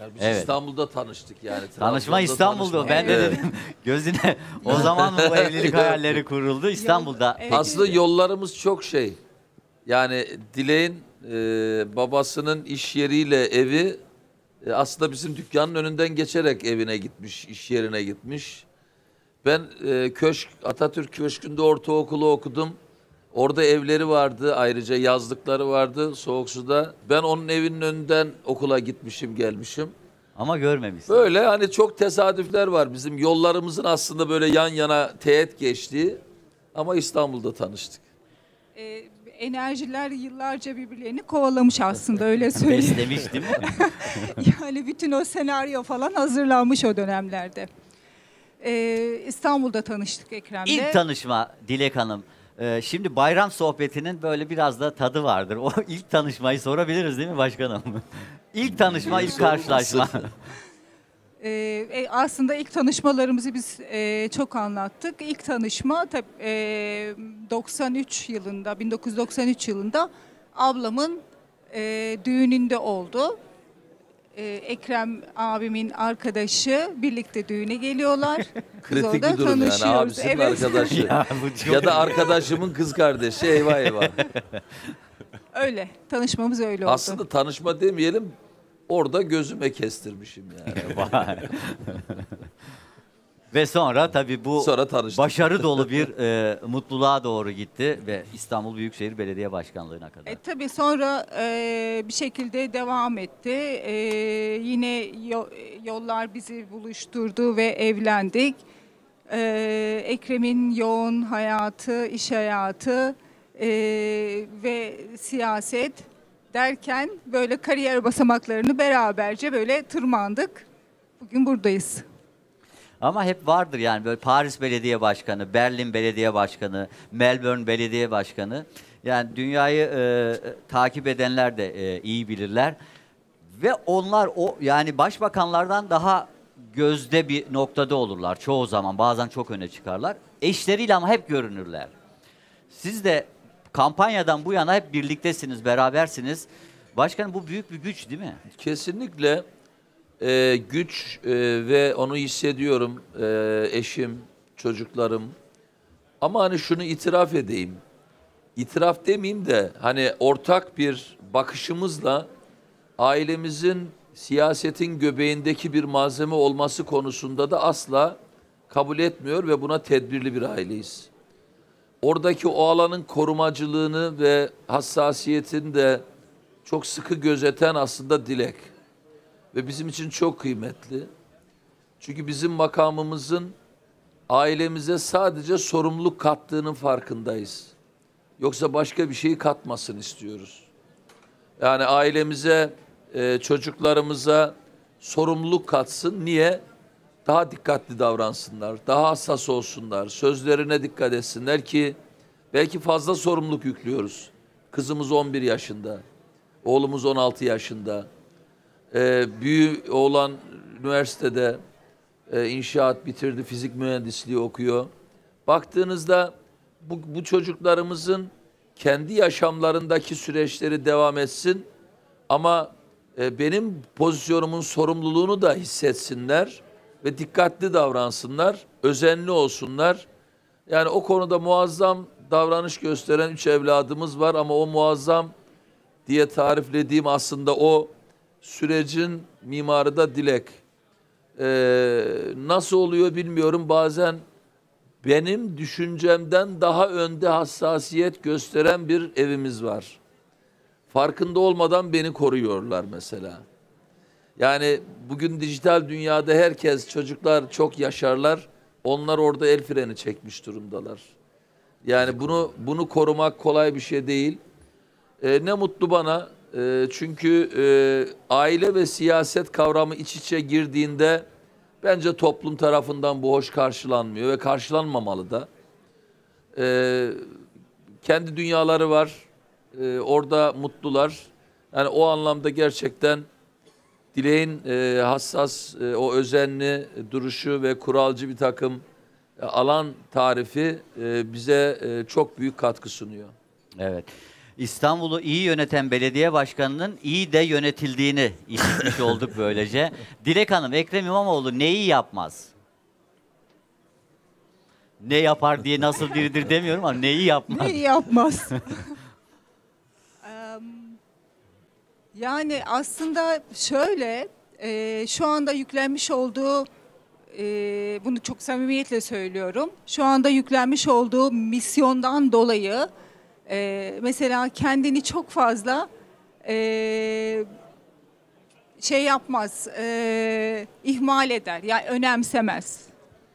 Yani biz Evet. İstanbul'da tanıştık yani. Tanışma İstanbul'da. Tanışma. Ben de Evet. dedim gözüne o zaman mı bu evlilik hayalleri kuruldu İstanbul'da. Evet. Aslında yollarımız çok şey. Yani Dilek'in babasının iş yeriyle evi aslında bizim dükkanın önünden geçerek evine gitmiş, iş yerine gitmiş. Ben Atatürk Köşkü'nde ortaokulu okudum. Orada evleri vardı, ayrıca yazlıkları vardı Soğuk Su'da. Ben onun evinin önünden okula gitmişim, gelmişim. Ama görmemişsin. Böyle hani çok tesadüfler var. Bizim yollarımızın aslında böyle yan yana teğet geçtiği. Ama İstanbul'da tanıştık. Enerjiler yıllarca birbirlerini kovalamış aslında, öyle söyleyeyim. Beslemiş değil mi? Yani bütün o senaryo falan hazırlanmış o dönemlerde. İstanbul'da tanıştık Ekrem'le. İlk tanışma Dilek Hanım. Şimdi bayram sohbetinin böyle biraz da tadı vardır. O ilk tanışmayı sorabiliriz değil mi başkanım? İlk tanışma, ilk karşılaşma. Aslında ilk tanışmalarımızı biz çok anlattık. İlk tanışma tabii 1993 yılında ablamın düğününde oldu. Ekrem abimin arkadaşı, birlikte düğüne geliyorlar. Biz Kritik orada bir durum yani, tanışıyoruz. abisinin Evet. arkadaşı. Ya, bu çok- Ya da arkadaşımın kız kardeşi, eyvah eyvah. Öyle, tanışmamız öyle oldu. Aslında tanışma demeyelim, orada gözüme kestirmişim yani. Vay. Ve sonra tabii bu Sonra tanıştık. başarı dolu bir mutluluğa doğru gitti ve İstanbul Büyükşehir Belediye Başkanlığı'na kadar. Tabii sonra bir şekilde devam etti. Yine yollar bizi buluşturdu ve evlendik. Ekrem'in yoğun hayatı, iş hayatı ve siyaset derken böyle kariyer basamaklarını beraberce böyle tırmandık. Bugün buradayız. Ama hep vardır yani böyle Paris Belediye Başkanı, Berlin Belediye Başkanı, Melbourne Belediye Başkanı. Yani dünyayı takip edenler de iyi bilirler. Ve onlar o yani başbakanlardan daha gözde bir noktada olurlar çoğu zaman. Bazen çok öne çıkarlar. Eşleriyle ama hep görünürler. Siz de kampanyadan bu yana hep birliktesiniz, berabersiniz. Başkanım bu büyük bir güç değil mi? Kesinlikle güç ve onu hissediyorum, eşim, çocuklarım. Ama hani şunu itiraf edeyim. İtiraf demeyeyim de hani ortak bir bakışımızla ailemizin siyasetin göbeğindeki bir malzeme olması konusunda da asla kabul etmiyor ve buna tedbirli bir aileyiz. Oradaki o alanın korumacılığını ve hassasiyetini de çok sıkı gözeten aslında Dilek. Ve bizim için çok kıymetli. Çünkü bizim makamımızın ailemize sadece sorumluluk kattığının farkındayız. Yoksa başka bir şeyi katmasın istiyoruz. Yani ailemize, çocuklarımıza sorumluluk katsın. Niye? Daha dikkatli davransınlar, daha hassas olsunlar, sözlerine dikkat etsinler ki belki fazla sorumluluk yüklüyoruz. Kızımız 11 yaşında, oğlumuz 16 yaşında. Büyük oğlan üniversitede inşaat bitirdi, fizik mühendisliği okuyor. Baktığınızda bu çocuklarımızın kendi yaşamlarındaki süreçleri devam etsin ama benim pozisyonumun sorumluluğunu da hissetsinler ve dikkatli davransınlar, özenli olsunlar. Yani o konuda muazzam davranış gösteren 3 evladımız var ama o muazzam diye tariflediğim aslında o sürecin mimarı da Dilek. Nasıl oluyor bilmiyorum, bazen benim düşüncemden daha önde hassasiyet gösteren bir evimiz var. Farkında olmadan beni koruyorlar mesela. Yani bugün dijital dünyada herkes, çocuklar çok yaşarlar. Onlar orada el freni çekmiş durumdalar. Yani bunu korumak kolay bir şey değil. Ne mutlu bana. Çünkü aile ve siyaset kavramı iç içe girdiğinde bence toplum tarafından bu hoş karşılanmıyor ve karşılanmamalı da. Kendi dünyaları var. Orada mutlular. Yani o anlamda gerçekten Dilek'in hassas, o özenli duruşu ve kuralcı bir takım alan tarifi bize çok büyük katkı sunuyor. Evet. İstanbul'u iyi yöneten belediye başkanının iyi de yönetildiğini işitmiş olduk böylece. Dilek Hanım, Ekrem İmamoğlu neyi yapmaz? Ne yapar diye nasıl biridir demiyorum ama neyi yapmaz? Ne yapmaz? Yani aslında şöyle, şu anda yüklenmiş olduğu, bunu çok samimiyetle söylüyorum. Şu anda yüklenmiş olduğu misyondan dolayı mesela kendini çok fazla şey yapmaz, ihmal eder, yani önemsemez.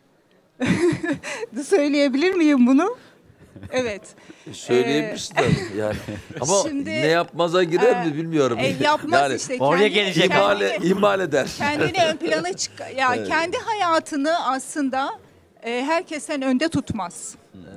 Söyleyebilir miyim bunu? Evet. Söyleyebilirsin tabii yani. Ama Şimdi, ne yapmaza girer mi bilmiyorum. Yapmaz Yani işte. oraya gelecek. ihmal eder. Kendini ön plana ya Evet. kendi hayatını aslında herkesten önde tutmaz.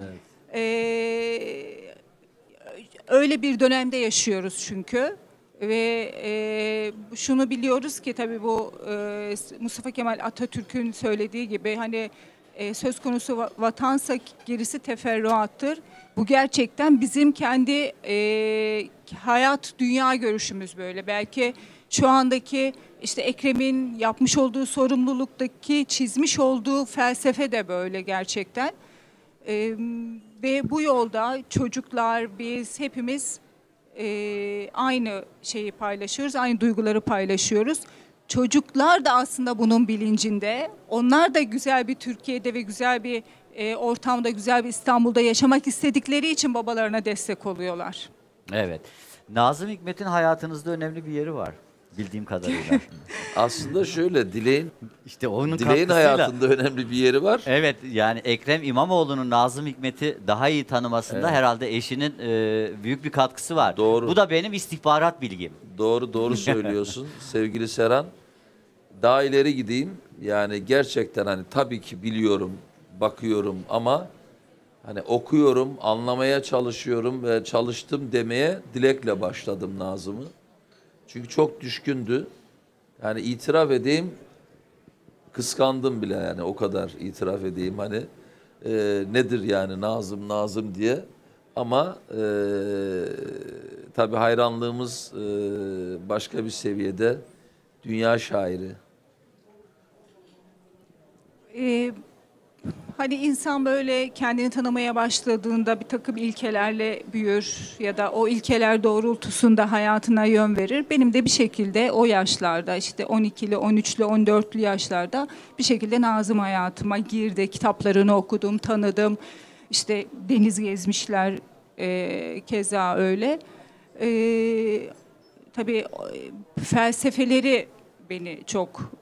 Öyle bir dönemde yaşıyoruz çünkü ve şunu biliyoruz ki tabii bu Mustafa Kemal Atatürk'ün söylediği gibi hani söz konusu vatansa gerisi teferruattır. Bu gerçekten bizim kendi hayat dünya görüşümüz böyle. Belki şu andaki işte Ekrem'in yapmış olduğu sorumluluktaki çizmiş olduğu felsefe de böyle gerçekten. Ve bu yolda çocuklar, biz hepimiz aynı şeyi paylaşıyoruz, aynı duyguları paylaşıyoruz. Çocuklar da aslında bunun bilincinde. Onlar da güzel bir Türkiye'de ve güzel bir ortamda, güzel bir İstanbul'da yaşamak istedikleri için babalarına destek oluyorlar. Evet. Nazım Hikmet'in hayatınızda önemli bir yeri var bildiğim kadarıyla. Aslında şöyle İşte onun Dilek'in katkısıyla. hayatında önemli bir yeri var. Evet, yani Ekrem İmamoğlu'nun Nazım Hikmet'i daha iyi tanımasında herhalde eşinin büyük bir katkısı var. Doğru. Bu da benim istihbarat bilgim. Doğru söylüyorsun sevgili Serhan. Daha ileri gideyim. Yani gerçekten hani tabii ki biliyorum, bakıyorum ama hani okuyorum, anlamaya çalışıyorum ve çalıştım demeye Dilek'le başladım Nazım'ı. Çünkü çok düşkündü. Yani itiraf edeyim, kıskandım bile yani o kadar itiraf edeyim hani nedir yani Nazım diye. Ama tabii hayranlığımız başka bir seviyede. Dünya şairi. Hani insan böyle kendini tanımaya başladığında bir takım ilkelerle büyür ya da o ilkeler doğrultusunda hayatına yön verir. Benim de bir şekilde o yaşlarda işte 12'li, 13'lü, 14'lü yaşlarda bir şekilde Nazım hayatıma girdi. Kitaplarını okudum, tanıdım. İşte deniz gezmişler keza öyle. Tabii felsefeleri beni çok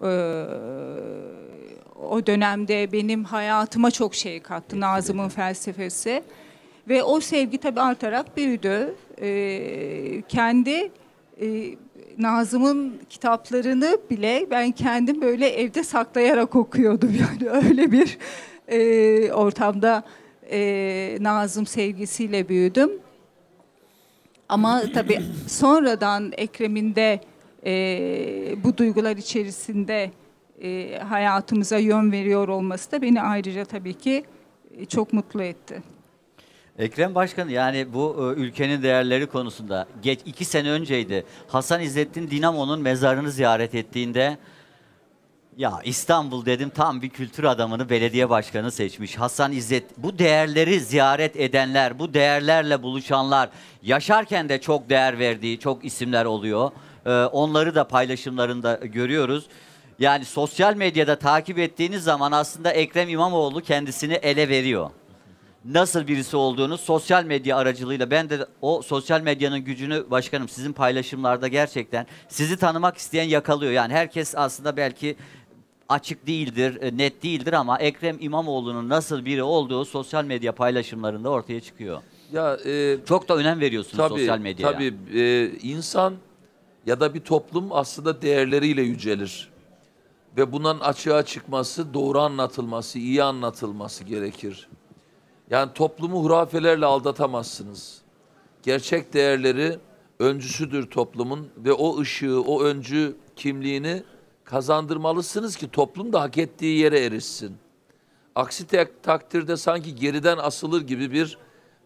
o dönemde benim hayatıma çok şey kattı Nazım'ın felsefesi. Ve o sevgi tabii artarak büyüdü. Kendi Nazım'ın kitaplarını bile ben kendim böyle evde saklayarak okuyordum. Yani öyle bir ortamda Nazım sevgisiyle büyüdüm. Ama tabii sonradan Ekrem'in de bu duygular içerisinde hayatımıza yön veriyor olması da beni ayrıca tabii ki çok mutlu etti. Ekrem Başkan, yani bu ülkenin değerleri konusunda 2 sene önceydi. Hasan İzzettin Dinamo'nun mezarını ziyaret ettiğinde ya İstanbul dedim, tam bir kültür adamını belediye başkanı seçmiş. Hasan İzzet, bu değerleri ziyaret edenler, bu değerlerle buluşanlar, yaşarken de çok değer verdiği çok isimler oluyor. Onları da paylaşımlarında görüyoruz. Yani sosyal medyada takip ettiğiniz zaman aslında Ekrem İmamoğlu kendisini ele veriyor. Nasıl birisi olduğunu sosyal medya aracılığıyla, ben de o sosyal medyanın gücünü başkanım sizin paylaşımlarda gerçekten sizi tanımak isteyen yakalıyor. Yani herkes aslında belki açık değildir, net değildir ama Ekrem İmamoğlu'nun nasıl biri olduğu sosyal medya paylaşımlarında ortaya çıkıyor. Ya Çok da önem veriyorsunuz sosyal medyaya. Tabii insan ya da bir toplum aslında değerleriyle yücelir. Ve bunun açığa çıkması, doğru anlatılması, iyi anlatılması gerekir. Yani toplumu hurafelerle aldatamazsınız. Gerçek değerleri öncüsüdür toplumun ve o ışığı, o öncü kimliğini kazandırmalısınız ki toplum da hak ettiği yere erişsin. Aksi takdirde sanki geriden asılır gibi bir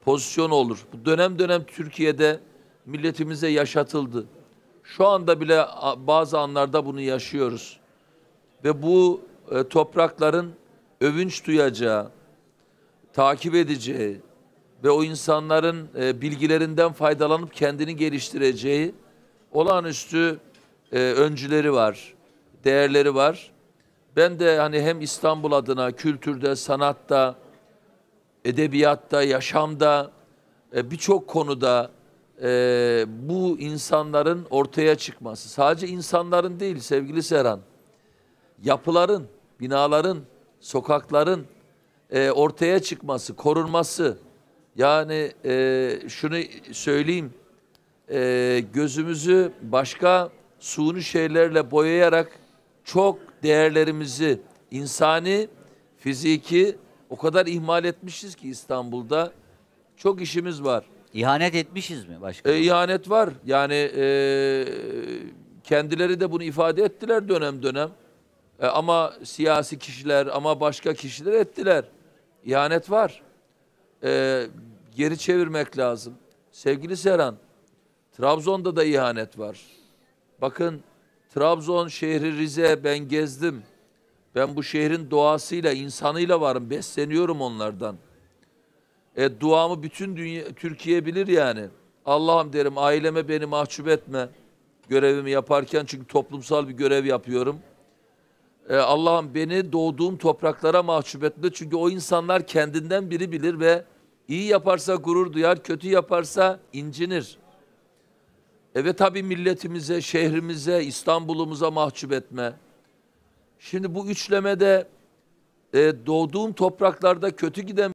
pozisyonu olur. Bu dönem dönem Türkiye'de milletimize yaşatıldı. Şu anda bile bazı anlarda bunu yaşıyoruz. Ve bu toprakların övünç duyacağı, takip edeceği ve o insanların bilgilerinden faydalanıp kendini geliştireceği olağanüstü öncüleri var, değerleri var. Ben de hani hem İstanbul adına kültürde, sanatta, edebiyatta, yaşamda birçok konuda bu insanların ortaya çıkması. Sadece insanların değil sevgili Serhan. Yapıların, binaların, sokakların ortaya çıkması, korunması. Yani şunu söyleyeyim, gözümüzü başka suni şeylerle boyayarak çok değerlerimizi, insani, fiziki o kadar ihmal etmişiz ki İstanbul'da. Çok işimiz var. İhanet etmişiz mi başkanım? İhanet var. Yani kendileri de bunu ifade ettiler dönem dönem. Ama siyasi kişiler, ama başka kişiler ettiler. İhanet var. Geri çevirmek lazım. Sevgili Serhan, Trabzon'da da ihanet var. Bakın Trabzon şehri Rize ben gezdim. Ben bu şehrin doğasıyla, insanıyla varım. Besleniyorum onlardan. Duamı bütün dünya, Türkiye bilir yani. Allah'ım derim aileme beni mahcup etme. Görevimi yaparken çünkü toplumsal bir görev yapıyorum. Allah'ım beni doğduğum topraklara mahcup etme. Çünkü o insanlar kendinden biri bilir ve iyi yaparsa gurur duyar, kötü yaparsa incinir. Ve tabii milletimize, şehrimize, İstanbul'umuza mahcup etme. Şimdi bu üçlemede doğduğum topraklarda kötü giden